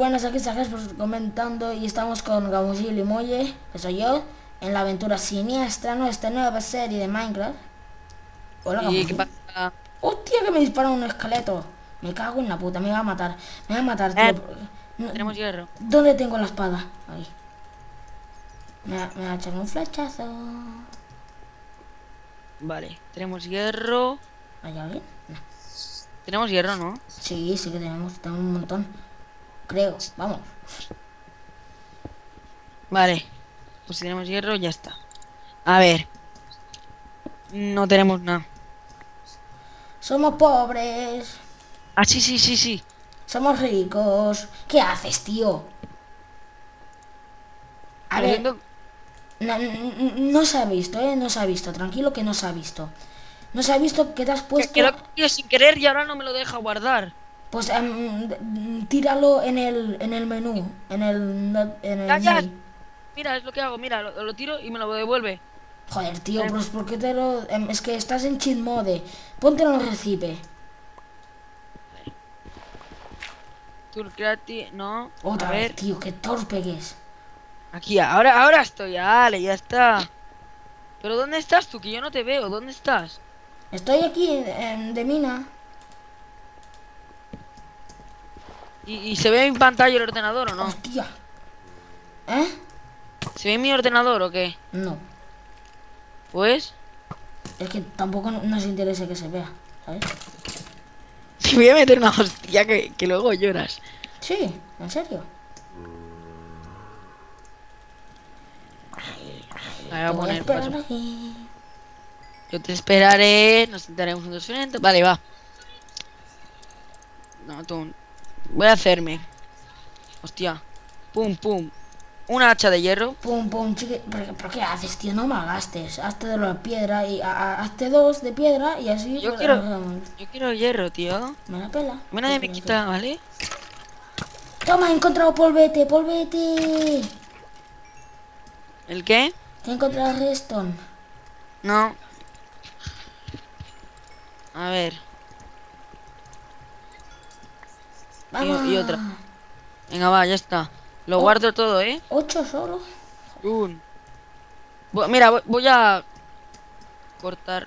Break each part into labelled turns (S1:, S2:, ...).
S1: buenas, aquí está Jesús comentando y estamos con Gamusil y Molle, que soy yo, en la aventura siniestra, ¿no? Esta nueva serie de Minecraft. Hola,
S2: ¿Y qué
S1: Gamusil.
S2: pasa?
S1: ¡Hostia, que me dispara un esqueleto! Me cago en la puta, me va a matar. Me va a matar, tío.
S2: Tenemos hierro.
S1: ¿Dónde tengo la espada? Ahí. Me va a echar un flechazo.
S2: Vale, tenemos hierro.
S1: ¿Hay alguien? No.
S2: Tenemos hierro, ¿no?
S1: Sí, sí que tenemos un montón. Creo, vamos.
S2: Vale, pues si tenemos hierro, ya está. A ver. No tenemos nada.
S1: Somos pobres.
S2: Ah, sí, sí, sí, sí.
S1: Somos ricos. ¿Qué haces, tío? A
S2: Pero
S1: ver,
S2: siento-
S1: no se ha visto, ¿eh? No se ha visto. Tranquilo que no se ha visto. No se ha visto que te has puesto...
S2: que lo he cogido sin querer y ahora no me lo deja guardar.
S1: Pues tíralo en el menú. En
S2: Ya,
S1: el
S2: ya.
S1: mail.
S2: Mira, es lo que hago. Mira, lo tiro y me lo devuelve.
S1: Joder, tío, pues ¿por qué te lo...? Es que estás en cheat mode. Póntelo en el recipe.
S2: Turcrati, no.
S1: Otra
S2: A
S1: vez,
S2: ver.
S1: tío, qué torpe que es.
S2: Aquí, ahora estoy. Vale, ya está. Pero ¿dónde estás tú? Que yo no te veo. ¿Dónde estás?
S1: Estoy aquí de mina.
S2: ¿Y se ve en pantalla el ordenador o no?
S1: Hostia. ¿Eh?
S2: ¿Se ve en mi ordenador o qué?
S1: No.
S2: Pues...
S1: Es que tampoco nos interesa que se vea, ¿sabes?
S2: Te voy a meter una hostia que luego lloras.
S1: Sí, en serio.
S2: Ahí va a
S1: Te voy a
S2: poner
S1: esperar
S2: paso.
S1: aquí.
S2: Yo te esperaré, nos sentaremos juntos frente. Vale, va. No, tú. Voy a hacerme. Hostia. Pum, pum. Una hacha de hierro.
S1: Pum, pum, chique. ¿Pero qué haces, tío? No malgastes. Hazte de la piedra y hazte dos de piedra y así.
S2: Yo
S1: pues,
S2: quiero. Yo quiero hierro, tío.
S1: Me la pela.
S2: A mí nadie me quita, ¿vale?
S1: Toma, he encontrado polvete, polvete.
S2: ¿El qué?
S1: He encontrado redstone.
S2: No. A ver.
S1: Vamos.
S2: Y otra. Venga, va, ya está. Lo guardo todo, ¿eh?
S1: 8 solo.
S2: Mira, voy a cortar.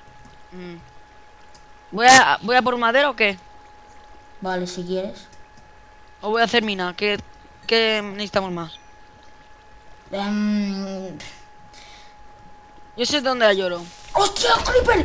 S2: ¿Voy a por madera o qué?
S1: Vale, si quieres.
S2: ¿O voy a hacer mina? ¿Qué necesitamos más? Yo sé dónde hay oro.
S1: ¡Hostia, creeper!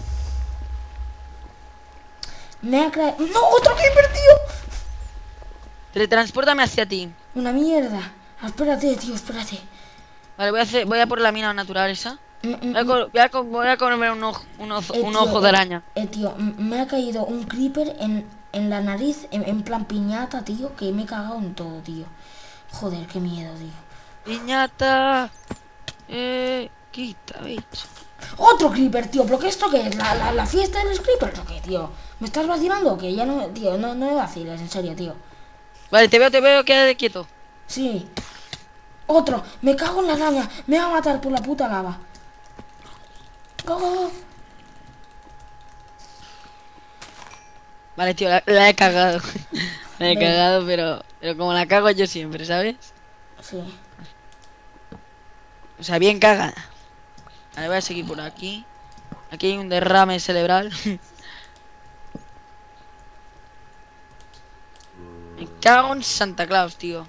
S1: Me ha creado... ¡No, otro creeper, tío!
S2: Teletranspórtame hacia ti.
S1: Una mierda. Espérate, tío, espérate.
S2: Vale, voy a por la mina natural esa. Voy a comerme un ojo de araña.
S1: Tío, me ha caído un creeper en la nariz, en plan piñata, tío, que me he cagado en todo, tío. Joder, qué miedo, tío.
S2: Piñata. Quita, bicho.
S1: ¡Otro creeper, tío! ¿Pero qué esto qué es? ¿La fiesta de los creepers o qué, tío? ¿Me estás vacilando o qué? Ya no, tío, no me vaciles, en serio, tío.
S2: Vale, te veo, quédate quieto.
S1: Sí. Otro. Me cago en la araña. Me va a matar por la puta lava. Go, go, go.
S2: Vale, tío, la he cagado. La he
S1: Venga.
S2: cagado, pero como la cago yo siempre, ¿sabes?
S1: Sí.
S2: O sea, bien cagada. Vale, voy a seguir por aquí. Aquí hay un derrame cerebral. Me cago en Santa Claus, tío.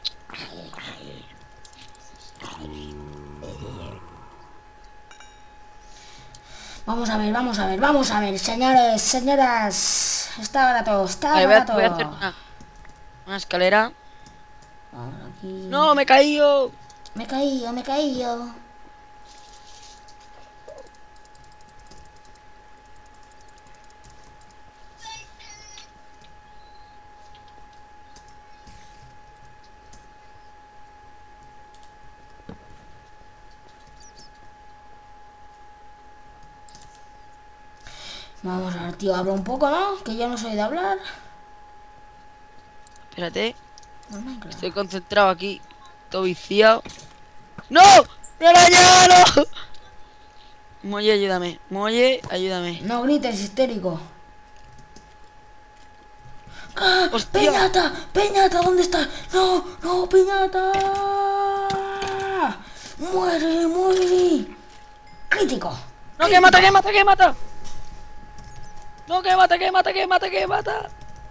S1: Vamos a ver, vamos a ver, vamos a ver, señores, señoras. Está barato, está
S2: Vale,
S1: barato.
S2: voy a hacer una escalera.
S1: Ahora aquí.
S2: ¡No, me he caído!
S1: Me he caído, me he caído. Vamos a ver, tío, habla un poco, ¿no? Que yo no soy de hablar.
S2: Espérate,
S1: No, Minecraft.
S2: estoy concentrado aquí. Todo viciado. ¡No! ¡Me arañaron! Molle, ayúdame. Molle, ayúdame.
S1: No grites, histérico. ¿Qué
S2: ¡Hostia!
S1: ¡Peñata! ¡Peñata! ¿Dónde está? ¡No! ¡No, Peñata! ¡Muere, muere! ¡Crítico!
S2: ¡No, que mata, que mata, que mata! ¡No, que mata, que mata, que mata, que mata!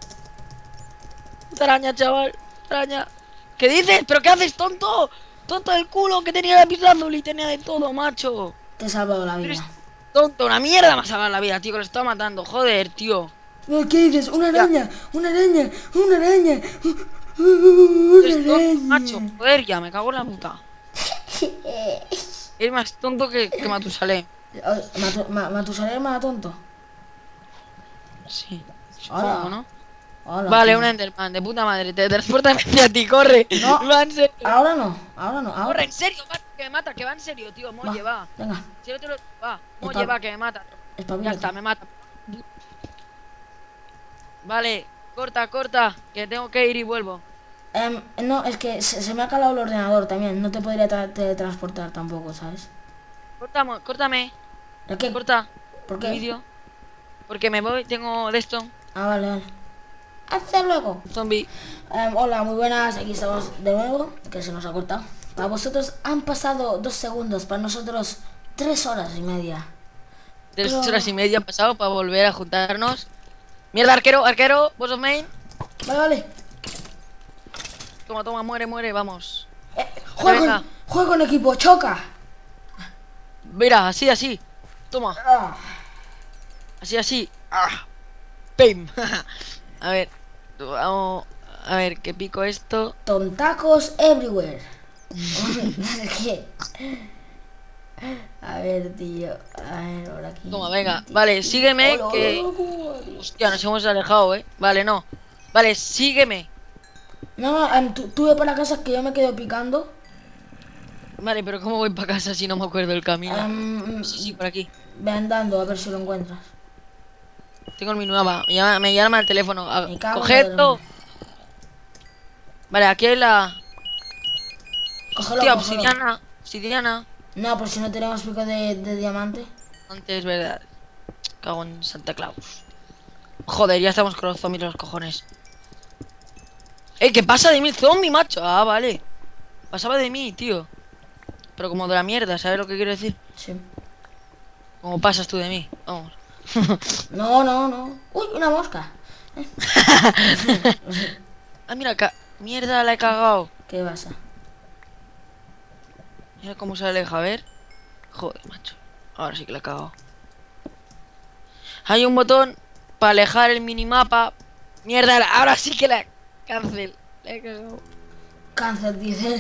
S2: Puta araña, chaval. Araña. ¿Qué dices? ¿Pero qué haces, tonto? Tonto del culo, que tenía la pisándole y tenía de todo, macho.
S1: Te he salvado la
S2: Eres
S1: vida.
S2: tonto, una mierda me ha salvado la vida, tío, que lo está matando. Joder, tío.
S1: ¿Qué dices? ¡Una araña! ¡Una araña! ¡Una araña!
S2: Eres
S1: ¡Una
S2: tonto,
S1: araña!
S2: macho. Joder, ya, me cago en la puta. Eres más tonto que Matusalén.
S1: ¿Matusalén es más tonto?
S2: Sí,
S1: Hola.
S2: supongo, ¿no?
S1: Hola,
S2: Vale,
S1: tío.
S2: un Enderman, de puta madre. Te transporta hacia ti, corre.
S1: No.
S2: Va en serio.
S1: Ahora no, ahora no, ahora.
S2: Corre, en serio, que me mata, que va en serio, tío. Molle, va.
S1: Venga,
S2: Si no te lo. Va, Molle, va, que me mata. Ya
S1: espabilate.
S2: está, me mata. Vale, corta, corta. Que tengo que ir y vuelvo.
S1: No, es que se me ha calado el ordenador también. No te podría teletransportar tampoco, ¿sabes?
S2: Córtame.
S1: ¿El qué?
S2: Corta.
S1: ¿Por
S2: el
S1: qué?
S2: vídeo. Porque me voy, tengo de esto.
S1: Ah, vale, vale. Hasta luego.
S2: Zombie.
S1: Hola, muy buenas. Aquí estamos de nuevo. Que se nos ha cortado. Para vosotros han pasado 2 segundos. Para nosotros 3 horas y media.
S2: 3 horas y media han pasado para volver a juntarnos. Mierda, arquero, arquero. Boss of main.
S1: Vale, vale.
S2: Toma, toma, muere, muere, vamos.
S1: Juego, juego en equipo, choca.
S2: Mira, así, así. Toma.
S1: Ah.
S2: Así, así. Ah. Pim. A ver. Vamos. A ver, ¿qué pico esto?
S1: Tontacos everywhere. ¿Qué? A ver, tío. A ver, ahora aquí.
S2: Toma, venga. Vale, sígueme. Que. Hostia, nos hemos alejado, Vale, no. Vale, sígueme.
S1: No, tú ve para casa que yo me quedo picando.
S2: Vale, pero ¿cómo voy para casa si no me acuerdo el camino? Sí, sí, por aquí.
S1: Ve andando a ver si lo encuentras.
S2: Tengo mi nueva. Me llama el teléfono.
S1: Me cago en
S2: Cogerlo. Vale, aquí hay la.
S1: Cógelo,
S2: Hostia,
S1: cógelo.
S2: obsidiana. Obsidiana.
S1: No, por si no tenemos pico de diamante.
S2: Antes, verdad. Cago en Santa Claus. Joder, ya estamos con los zombies los cojones. ¿Qué pasa de mí el zombie, macho? Ah, vale. Pasaba de mí, tío. Pero como de la mierda, ¿sabes lo que quiero decir?
S1: Sí.
S2: Como pasas tú de mí. Vamos.
S1: No, no, no. Uy, una mosca.
S2: Ah, mira, mierda, la he cagado.
S1: ¿Qué pasa?
S2: Mira cómo se aleja, a ver. Joder, macho. Ahora sí que la he cagado. Hay un botón para alejar el minimapa. Mierda, ahora sí que la cancel. La he cagado.
S1: Cáncer, dice.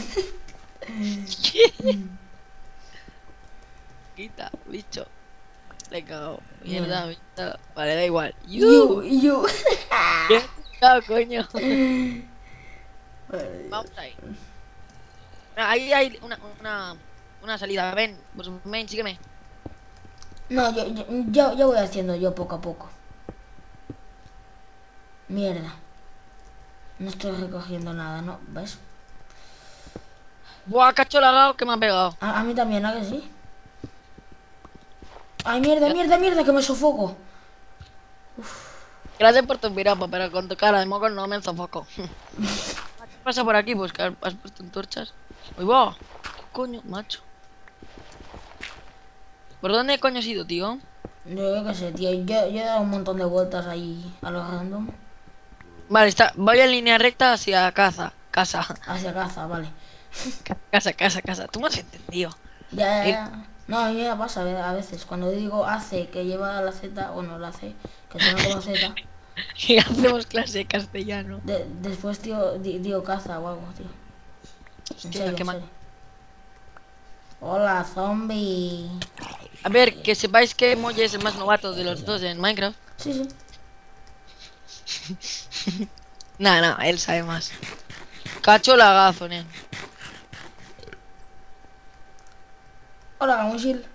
S2: Quita, bicho. Le he cagado. Mierda, mierda. Vale, da igual.
S1: You.
S2: ¿Qué? No, coño. Vamos ahí. Ahí hay una salida. Ven, pues ven, sígueme.
S1: No, yo voy haciendo yo poco a poco. Mierda. No estoy recogiendo nada, ¿no? ¿Ves?
S2: Buah, cacho lagado que me ha pegado.
S1: A mí también, ¿a que sí? Ay, mierda, mierda, mierda, que me sofoco.
S2: Gracias por tu mirapa, pero con tu cara de moco no me sofoco. ¿Qué pasa por aquí? Pues que has puesto antorchas. Uy, va. ¿Qué coño, macho? ¿Por dónde coño has ido, tío?
S1: Yo qué sé, tío. Yo he dado un montón de vueltas ahí a lo random.
S2: Vale, voy en línea recta hacia casa.
S1: Hacia caza, vale.
S2: Casa. Tú me has entendido.
S1: Ya. No, a mí me pasa a veces. Cuando digo hace que lleva la Z, bueno, la C, que suena como Z.
S2: Y hacemos clase de castellano.
S1: Después, tío, digo caza o algo, tío.
S2: Hostia, qué mal.
S1: Hola, zombie.
S2: A ver, que sepáis que Molle es el más novato de los dos en Minecraft.
S1: Sí.
S2: Nah, él sabe más. Cacho lagazo, nen.
S1: Hola, Gamushil.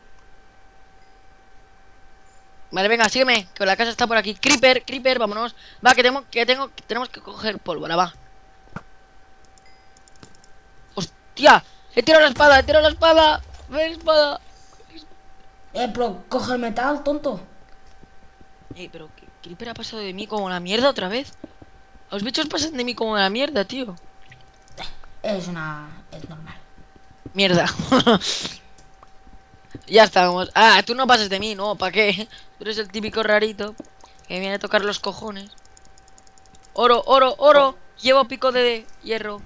S2: Vale, venga, sígueme, que la casa está por aquí. Creeper, vámonos. Va, tenemos que coger pólvora, va. ¡Hostia! He tirado la espada. Ven, espada.
S1: Pero coge el metal, tonto.
S2: Pero Creeper ha pasado de mí como la mierda otra vez. Los bichos pasan de mí como de la mierda, tío.
S1: Es normal.
S2: Mierda. Ya estamos. Ah, tú no pases de mí, no, ¿para qué? Tú eres el típico rarito que viene a tocar los cojones. Oro, oro,
S1: Oh,
S2: oro. Llevo pico de hierro.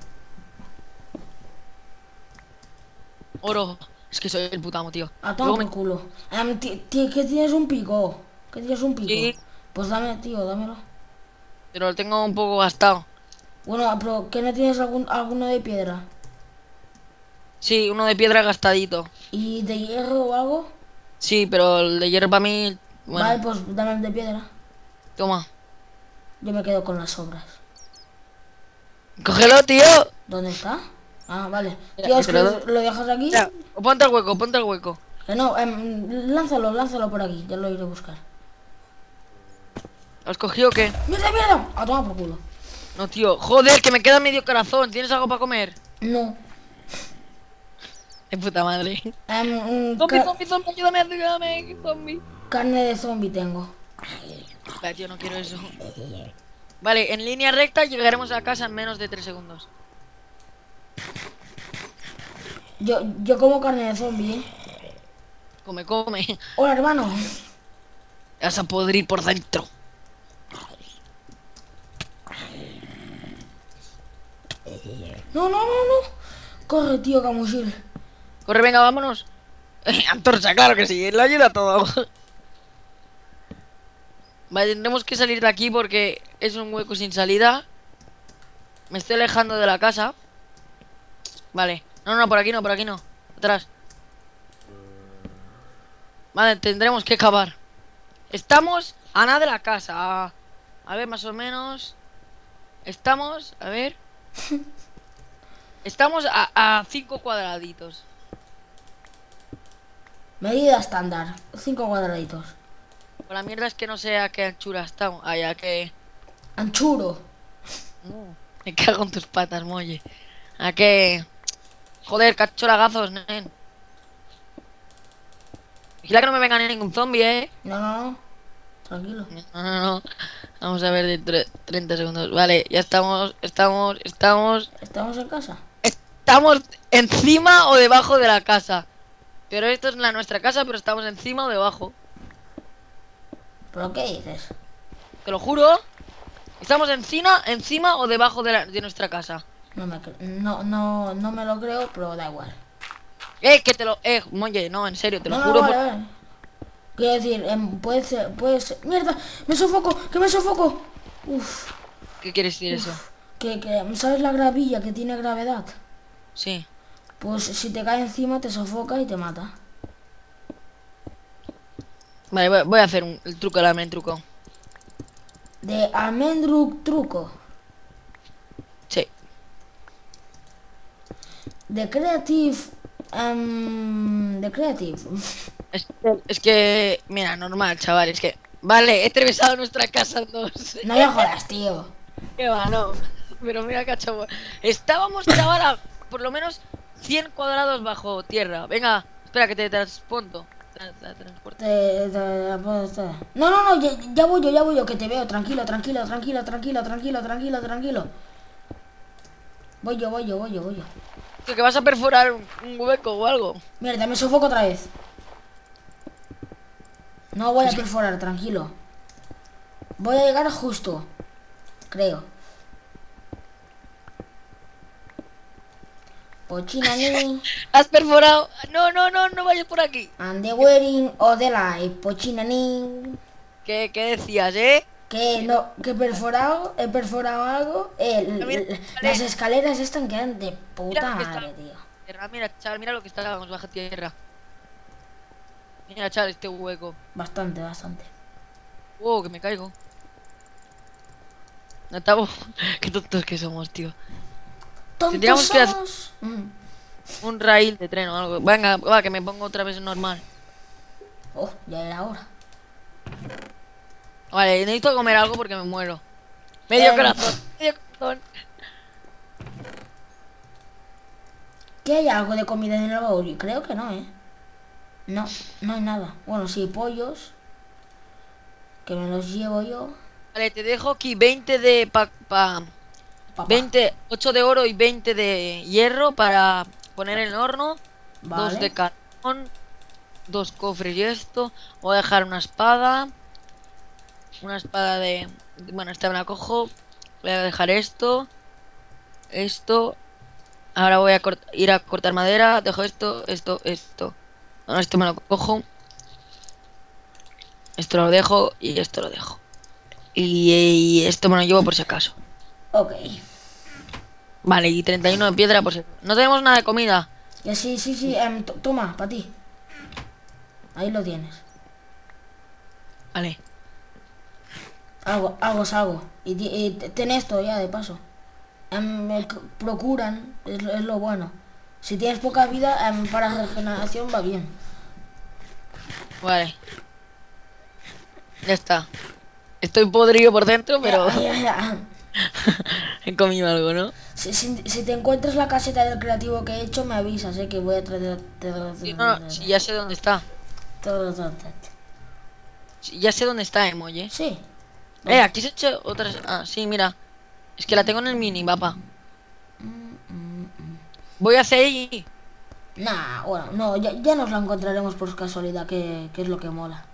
S2: Oro. Es que soy el putamo, tío.
S1: a
S2: Luego
S1: tomar por culo. Que tienes un pico. Que tienes un pico.
S2: Sí,
S1: Pues dame, tío, dámelo.
S2: pero lo tengo un poco gastado.
S1: Bueno, pero ¿que no tienes alguno de piedra?
S2: Sí, uno de piedra gastadito.
S1: ¿Y de hierro o algo?
S2: Sí, pero el de hierro para mí...
S1: Vale,
S2: Bueno,
S1: pues dame el de piedra.
S2: toma.
S1: Yo me quedo con las sobras.
S2: Cógelo, tío.
S1: ¿Dónde está? Ah, vale.
S2: Mira,
S1: Tío, es
S2: te
S1: que
S2: lo doy.
S1: lo dejas aquí.
S2: Mira, ponte al hueco, ponte al hueco.
S1: Que no, lánzalo por aquí. Ya lo iré a buscar.
S2: ¿Lo has cogido o qué?
S1: ¡Mierda, mierda! A tomar por culo.
S2: No, tío. Joder, que me queda medio corazón. ¿Tienes algo para comer?
S1: No.
S2: De puta madre.
S1: Em,
S2: Zombie,
S1: ca-
S2: zombie, zombie, ayúdame, ayúdame, zombie.
S1: carne de zombie tengo.
S2: Vale, tío, no quiero eso. Vale, en línea recta llegaremos a casa en menos de 3 segundos.
S1: Yo como carne de zombie, ¿eh?
S2: Come, come.
S1: Hola, hermano.
S2: Vas a podrir por dentro.
S1: No, no, no, no. Corre, tío, camusil.
S2: Corre, venga, vámonos. Antorcha, claro que sí, lo ayuda todo. Vale, tendremos que salir de aquí porque es un hueco sin salida. Me estoy alejando de la casa. Vale. No, no, por aquí no, por aquí no. Atrás. Vale, tendremos que cavar. Estamos a nada de la casa. A ver, más o menos. Estamos, a ver. Estamos a 5 cuadraditos.
S1: Medida estándar. 5 cuadraditos.
S2: Pues la mierda es que no sé a qué anchura estamos. Ah, ya que...
S1: Anchuro.
S2: No, me cago en tus patas, molle. A qué... Joder, cacho lagazos, nen. Vigila que no me venga ningún zombie,
S1: No, no, no. Tranquilo.
S2: No, no, no. Vamos a ver dentro de 30 segundos. Vale, ya estamos
S1: ¿Estamos en casa?
S2: encima o debajo de la casa. Pero esto es nuestra casa, pero estamos encima o debajo.
S1: ¿Pero qué dices?
S2: Te lo juro. Estamos encima o debajo de nuestra casa.
S1: No me lo creo, pero da igual.
S2: Que te lo... molle, no, en serio, te lo
S1: No,
S2: juro.
S1: vale, vale. Quiero decir, puede ser. ¡Mierda! ¡Me sofoco! ¡Que me sofoco! Uf.
S2: ¿Qué quieres decir eso?
S1: ¿Sabes la gravilla que tiene gravedad?
S2: Sí.
S1: Pues si te cae encima te sofoca y te mata.
S2: Vale, voy a hacer el truco del almendro truco.
S1: De almendro truco.
S2: Sí.
S1: De creative. De creative.
S2: Es que, mira, normal, chaval, es que... Vale, he atravesado nuestra casa en dos.
S1: No me jodas, tío.
S2: Qué va, no. Pero mira, cacho. Estábamos, chaval, a por lo menos 100 cuadrados bajo tierra. Venga, espera que te transporto. Transporto.
S1: No, no, no, ya voy yo, que te veo. Tranquilo. Voy yo.
S2: Tío, que vas a perforar un hueco o algo.
S1: Mierda, me sofoco otra vez. No voy a perforar, tranquilo. Voy a llegar justo. Creo. Pochinani.
S2: Has perforado. No vayas por aquí.
S1: And the wedding of the life. Pochinani.
S2: ¿Qué decías, eh?
S1: Que no, que he perforado algo. Las escaleras están quedan de puta
S2: Mira lo que está-
S1: madre, tío.
S2: Mira, chaval, mira lo que está bajo tierra. Mira, chaval, este hueco.
S1: Bastante.
S2: Que me caigo. No estamos. Qué tontos que somos, tío. Tendríamos que hacer
S1: somos.
S2: un rail de tren o algo. Venga, va, que me pongo otra vez normal.
S1: Oh, ya era hora.
S2: Vale, necesito comer algo porque me muero. Medio corazón.
S1: ¿Qué hay algo de comida en el baúl? Creo que no, No hay nada. Bueno, sí, pollos. Que me los llevo yo.
S2: Vale, te dejo aquí 20 de...
S1: Papá.
S2: 20, 8 de oro y 20 de hierro para poner en el horno.
S1: Vale.
S2: 2 de cartón. 2 cofres y esto. Voy a dejar una espada. Una espada de... Bueno, esta me la cojo. Voy a dejar esto. Esto. Ahora voy a ir a cortar madera. Dejo esto, esto. Bueno, esto me lo cojo. Esto lo dejo y esto lo dejo. Y esto me lo llevo por si acaso.
S1: Ok.
S2: Vale, y 31 de piedra por si acaso. No tenemos nada de comida.
S1: Sí. Toma, para ti. Ahí lo tienes.
S2: Vale.
S1: Algo es algo. Y ten esto ya de paso. Procuran, es lo bueno. Si tienes poca vida, para regeneración va bien.
S2: Vale. Ya está. Estoy podrido por dentro, pero
S1: Ya.
S2: he comido algo, ¿no?
S1: Si te encuentras la caseta del creativo que he hecho, me avisas, que voy a traer...
S2: Sí, no, sí, ya sé dónde está. Sí, ya sé dónde está, Emoji.
S1: Sí.
S2: Aquí se ha hecho otras... Ah, sí, mira. Es que la tengo en el mini, papá. Voy a hacer ahí.
S1: Nah, bueno, no, ya nos la encontraremos por casualidad, que es lo que mola.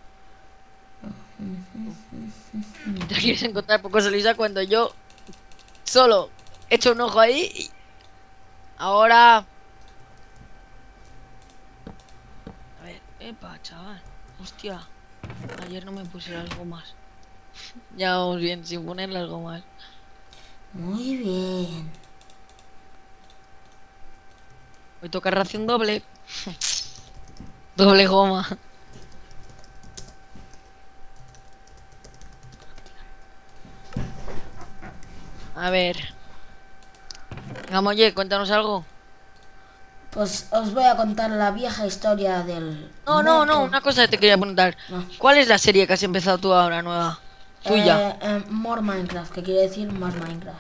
S2: Te quieres encontrar poco Lisa cuando yo solo he hecho un ojo ahí y... Ahora... A ver, epa, chaval. Hostia. Ayer no me puse las gomas. Ya vamos bien, sin poner las gomas.
S1: Muy bien.
S2: Hoy toca ración doble. Doble goma. A ver. Gamoye, cuéntanos algo.
S1: Pues os voy a contar la vieja historia del...
S2: No, una cosa que te quería preguntar.
S1: No.
S2: ¿Cuál es la serie que has empezado tú ahora, nueva? Tuya.
S1: More Minecraft, que quiere decir más Minecraft.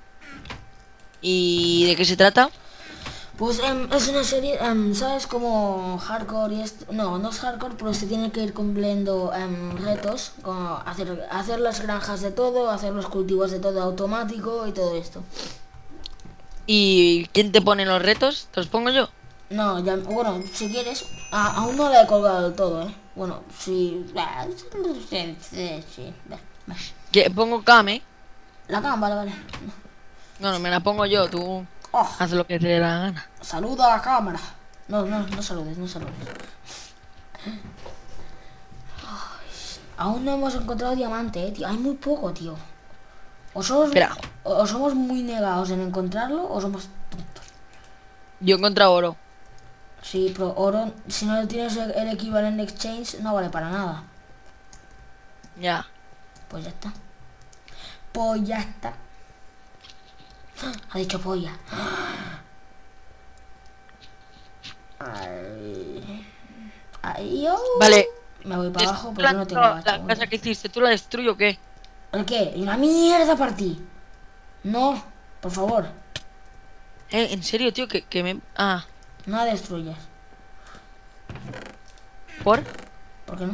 S2: ¿Y de qué se trata?
S1: Pues es una serie, ¿sabes? Como hardcore y esto... No es hardcore, pero se tiene que ir cumpliendo retos, como hacer las granjas de todo, hacer los cultivos de todo automático y todo esto.
S2: ¿Y quién te pone los retos? ¿Te los pongo yo?
S1: No, ya, bueno, si quieres, aún no la he colgado del todo, ¿eh? Bueno, si... Sí, va.
S2: Que pongo Kame.
S1: La cama, vale.
S2: No, me la pongo yo, tú
S1: Oh,
S2: haz lo que te dé la gana.
S1: saluda a la cámara. No saludes. Aún no hemos encontrado diamante, tío. Hay muy poco, tío.
S2: Espera.
S1: O somos muy negados en encontrarlo o somos tontos.
S2: Yo he encontrado oro.
S1: Sí, pero oro, si no tienes el equivalente exchange, no vale para nada.
S2: Ya.
S1: Pues ya está. Ha dicho polla.
S2: Vale.
S1: Me voy para abajo porque no tengo hacha.
S2: La casa que hiciste, ¿tú la destruyo o qué?
S1: ¿El qué? ¿Y una mierda para ti? No, por favor.
S2: En serio, tío, que me... Ah,
S1: No la destruyas.
S2: ¿por?
S1: ¿Por qué no?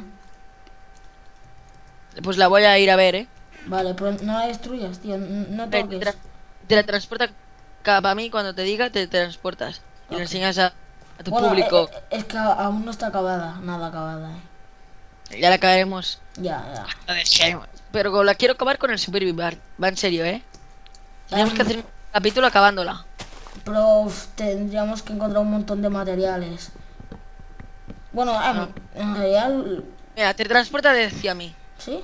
S2: Pues la voy a ir a ver,
S1: Vale, pero no la destruyas, tío. No toques.
S2: Teletransporta para mí, cuando te diga, te transportas. Y le enseñas a tu
S1: Bueno,
S2: público.
S1: es que aún no está acabada. Nada acabada,
S2: Ya la caeremos.
S1: Ya.
S2: Pero la quiero acabar con el Supervivar. Va en serio, Tenemos que hacer un capítulo acabándola.
S1: Pero tendríamos que encontrar un montón de materiales. Bueno, en realidad...
S2: Mira, te transporta hacia mí.
S1: ¿Sí?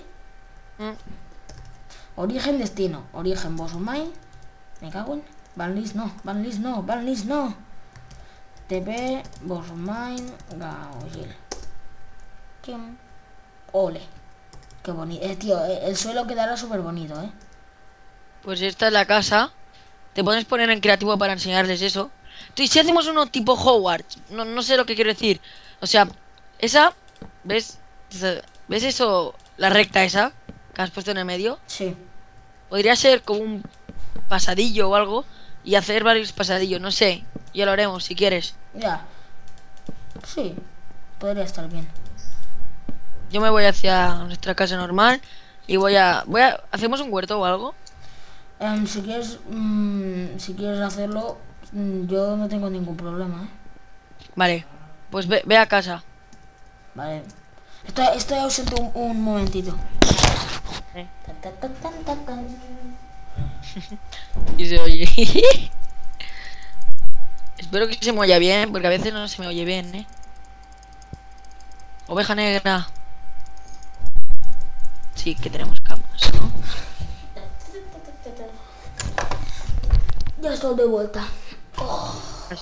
S1: Origen, destino. Origen, boss of mine. Me cago en... Banlist no. TP, boss of mine, Gaojil. Ole. Qué bonito. Tío, el suelo quedará súper bonito,
S2: Pues esta es la casa. Te puedes poner en creativo para enseñarles eso. Y si hacemos uno tipo Hogwarts, no sé lo que quiero decir. O sea, esa, ¿ves? ¿Ves eso? La recta esa que has puesto en el medio.
S1: Sí.
S2: Podría ser como un pasadillo o algo. Y hacer varios pasadillos, no sé. Ya lo haremos si quieres.
S1: Ya. Sí. Podría estar bien.
S2: Yo me voy hacia nuestra casa normal. Y ¿hacemos un huerto o algo?
S1: Si quieres hacerlo, yo no tengo ningún problema, ¿eh?
S2: Vale, pues ve a casa.
S1: Vale. Estoy ausente un momentito.
S2: Eh.
S1: Tan, tan, tan, tan, tan, tan.
S2: Y se oye. Espero que se me oya bien, porque a veces no se me oye bien, ¿eh? Oveja negra. Sí, que tenemos camas, ¿no?
S1: Ya estoy de vuelta. Oh.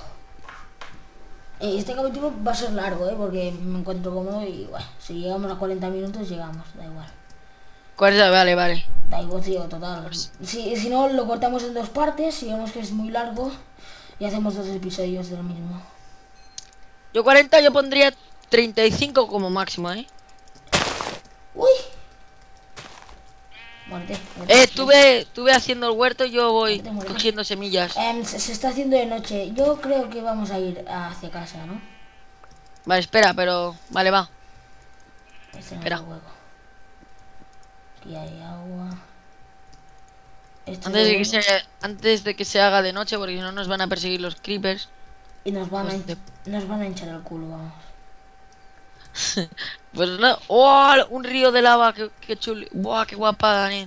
S1: Este capítulo va a ser largo, porque me encuentro cómodo y bueno, si llegamos a 40 minutos llegamos, da igual.
S2: Vale.
S1: Da igual, tío, total. Si no, lo cortamos en 2 partes, si vemos que es muy largo y hacemos 2 episodios del mismo.
S2: Yo 40, yo pondría 35 como máximo, ¿eh?
S1: ¡Uy! Muerte.
S2: Estuve haciendo el huerto y yo voy
S1: Muerte.
S2: cogiendo semillas.
S1: Se está haciendo de noche. Yo creo que vamos a ir hacia casa, ¿no?
S2: Vale, espera, pero... Vale, va.
S1: Este no
S2: Espera.
S1: es el hueco. Aquí hay agua. Este
S2: Antes de que se haga de noche, porque si no nos van a perseguir los creepers.
S1: Y nos van
S2: Pues
S1: a hinchar el culo, vamos.
S2: Pues no. ¡Oh! Un río de lava, qué chulo. ¡Buah, qué guapada, nen!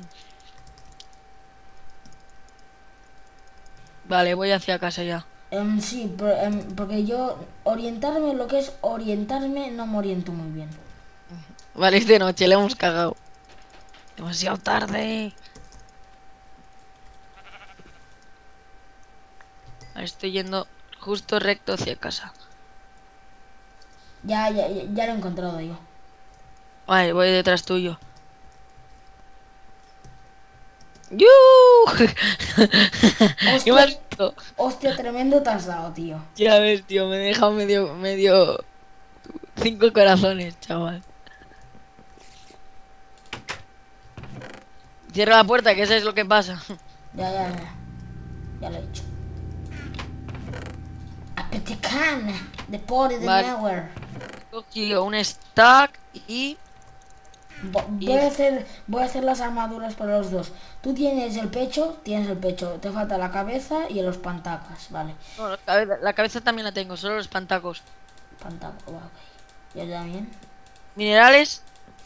S2: Vale, voy hacia casa ya.
S1: Sí, porque yo lo que es orientarme, no me oriento muy bien.
S2: Vale, es de noche, le hemos cagado. Demasiado tarde. Vale, estoy yendo justo recto hacia casa.
S1: Ya lo he encontrado yo.
S2: Vale, voy detrás tuyo. ¡Yuuu! ¿Qué me has visto?
S1: Hostia, tremendo te has dado, tío.
S2: Ya ves, tío, me he dejado medio 5 corazones, chaval. Cierra la puerta, que eso es lo que pasa.
S1: Ya lo he hecho. Apetican, the party the
S2: Vale.
S1: nowhere.
S2: Cogí un stack y...
S1: Voy a hacer las armaduras para los dos. Tú tienes el pecho, te falta la cabeza y los pantacas, vale.
S2: No, la cabeza también la tengo, solo los pantacos.
S1: Pantaco, va, ok. Ya también.
S2: Minerales.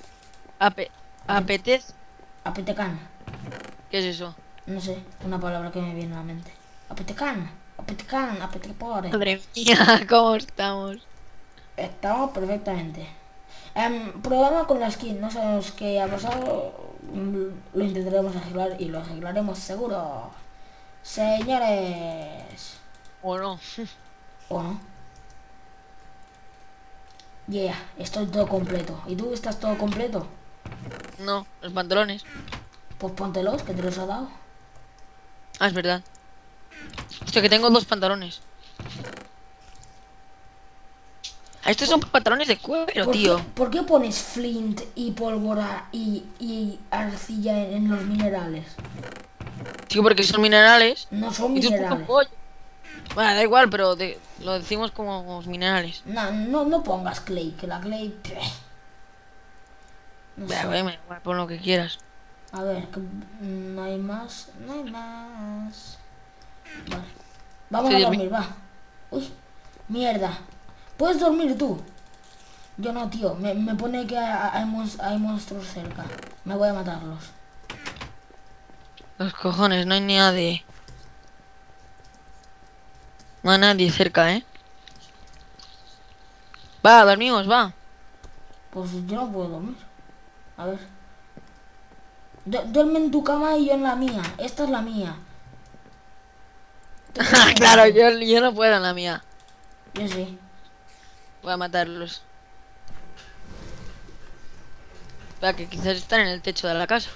S2: Apetez.
S1: Apetecan,
S2: ¿Qué es eso?
S1: no sé, una palabra que me viene a la mente. Apetecan, apetepore.
S2: Madre mía, ¿cómo estamos?
S1: Estamos perfectamente. Problema con la skin, no sabemos qué ha pasado. Lo intentaremos arreglar y lo arreglaremos seguro. Señores.
S2: ¿O no?
S1: ¿O no? Yeah, estoy todo completo. ¿Y tú estás todo completo?
S2: No, los pantalones.
S1: Pues póntelos, que te los ha dado.
S2: Ah, es verdad. Hostia, que tengo 2 pantalones. Estos son pantalones de cuero, tío.
S1: ¿Por qué pones flint y pólvora y arcilla en los minerales?
S2: Tío, porque son minerales.
S1: No son
S2: Y tú
S1: minerales.
S2: pollo. Bueno, da igual, pero lo decimos como minerales.
S1: No pongas clay, que la clay... No sé.
S2: Bueno, igual, pon lo que quieras.
S1: A ver, que no hay más. Vale. Vamos a dormir, va. Uy, mierda. ¿Puedes dormir tú? Yo no, tío. Me pone que hay monstruos cerca. Me voy a matarlos.
S2: Los cojones, no hay ni nadie. No hay nadie cerca, ¿eh? Va, dormimos, va.
S1: Pues yo no puedo dormir. A ver. Duerme en tu cama y yo en la mía. Esta es la mía.
S2: Claro, yo no puedo en la mía.
S1: Yo sí.
S2: Voy a matarlos. Espera, que quizás están en el techo de la casa.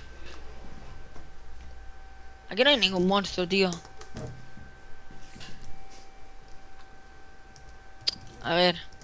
S2: Aquí no hay ningún monstruo, tío. A ver.